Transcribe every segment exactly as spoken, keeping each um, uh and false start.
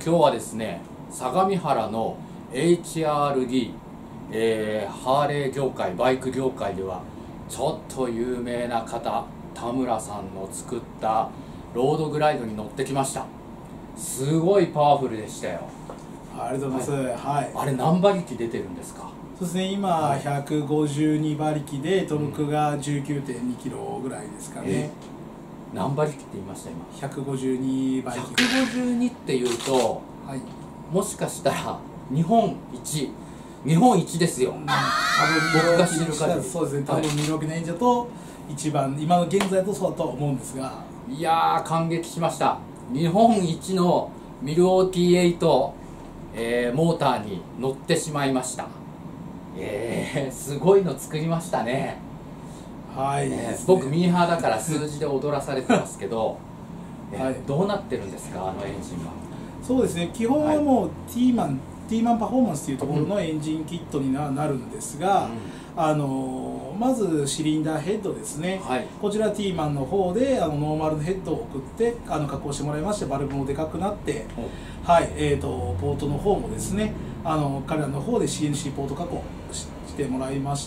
今日はですね、相模原の エイチアールディー、えー、ハーレー業界、バイク業界ではちょっと有名な方、田村さんの作ったロードグライドに乗ってきました。すごいパワフルでしたよ。 ありがとうございます。はい。はい、 あれ何馬力出てるんですか？ そうですね、今、はい、ひゃくごじゅうにばりきでトルクが じゅうきゅうてんにキロぐらいですかね。 何馬力って言いました今？ ひゃくごじゅうにばりき。 ひゃくごじゅうにっていうと、はい、もしかしたら日本一日本一ですよ。うん、多分僕が知る限り。 そうですね、多分ミルウォーキーの演者と一番、今の現在とそうだと思うんですが、 いやー感激しました。日本一のミルウォーキーエイト、えー、モーターに乗ってしまいました。えー、すごいの作りましたね。 はい、 ね、僕ミーハーだから数字で踊らされてますけど、はい、どうなってるんですか、あのエンジンは。 そうですね、基本はもう、はい、ティーマンティーマンパフォーマンスというところのエンジンキットに な, なるんですが、うん、あのまずシリンダーヘッドですね、はい、こちらティーマンの方であのノーマルのヘッドを送ってあの加工してもらいまして、バルブもでかくなって、はいえー、とポートの方もですね、あの彼らの方で シーエヌシー ポート加工してもらいまして、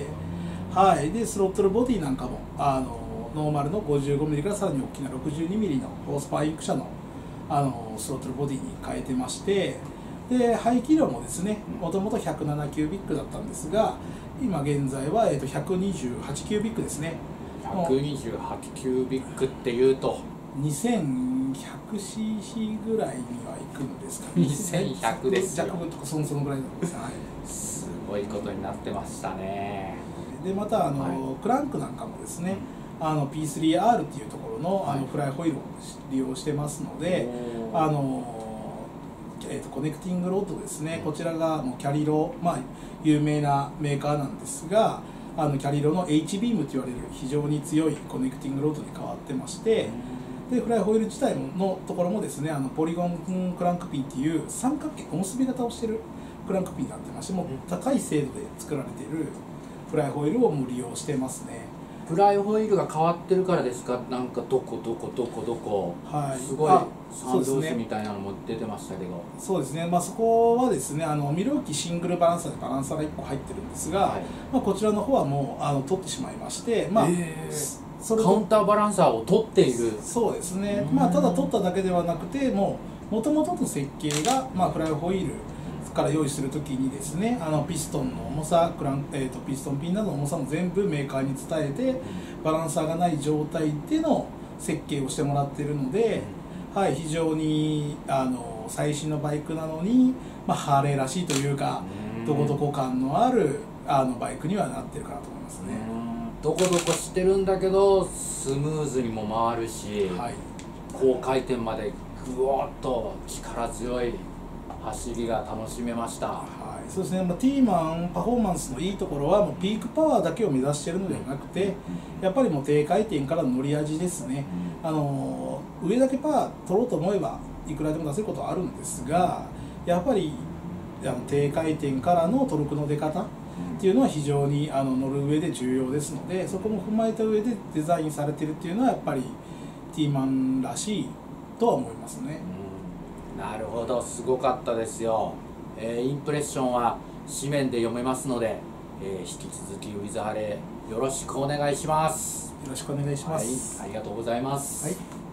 はい、でスロットルボディなんかもあのノーマルの ごじゅうごミリ からさらに大きな ろくじゅうにミリ のホースパワーインク社のあのスロットルボディに変えてまして、で排気量もですね、もともとひゃくななキュービックだったんですが、今現在は、えー、とひゃくにじゅうはちキュービックですね。 ひゃくにじゅうはちキュービックっていうとにせんひゃくシーシー ぐらいにはいくんですかね。 にせんひゃくですよ。 弱分とかそのそのぐらいなんです、はい、 すごいことになってましたね。 でまたあの、はい、クランクなんかもですね、あの ピースリーアール っていうところの、あのフライホイールを利用してますので、あのえー、とコネクティングロードですね、こちらがもうキャリロ、まあ、有名なメーカーなんですが、あのキャリロの H ビームと言われる非常に強いコネクティングロードに変わってまして、でフライホイール自体のところもですね、あのポリゴンクランクピンっていう三角形おむすび型をしているクランクピンになってまして、もう高い精度で作られているフライホイールをも利用してますね。 フライホイールが変わってるからですか？なんかどこどこどこどこ、はい、すごい三拍子みたいなのも出てましたけど、 そうですね、まあ、そこはですね、あのミルウォーキーシングルバランサーでバランサーがいっこ入ってるんですが、はい、まあ、こちらの方はもうあの取ってしまいまして、まあえー、それカウンターバランサーを取っている。 そうですね、まあ、ただ取っただけではなくて、もうもともとの設計が、まあ、フライホイールから用意するときにですね、あのピストンの重さ、クラン、えー、とピストンピンなどの重さも全部メーカーに伝えて、バランサーがない状態での設計をしてもらっているので、はい、非常にあの最新のバイクなのに、まあ、ハーレーらしいというか、どこどこ感のあるあのバイクにはなってるかなと思いますね。 どこどこしてるんだけどスムーズにも回るし、はい、高回転までぐわっと力強い走りが楽しめました。はい、 そうですね、まあ、ティーマンパフォーマンスのいいところはもうピークパワーだけを目指しているのではなくて、やっぱりもう低回転からの乗り味ですね。あの上だけパワー取ろうと思えばいくらでも出せることはあるんですが、やっぱりあの低回転からのトルクの出方っていうのは非常にあの乗る上で重要ですので、そこも踏まえた上でデザインされているっていうのはやっぱりティーマンらしいとは思いますね。 なるほど、すごかったですよ。えー、インプレッションは紙面で読めますので、えー、引き続きウィズハレーよろしくお願いします。 よろしくお願いします。 はい、ありがとうございます。 はい。